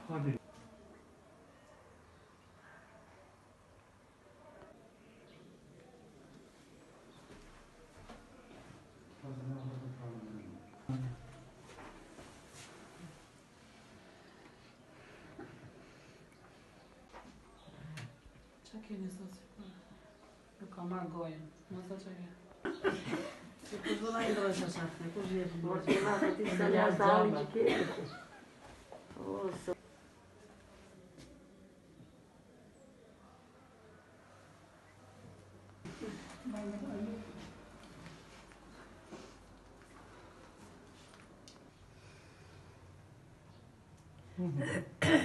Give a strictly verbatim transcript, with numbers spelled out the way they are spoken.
Hadi. Czekaj, tylko ma gojem. No to czekaj. Depois vou lá em dois já sabe, depois eu vou. Você vai fazer essa aula de quê? Nossa. Uhum.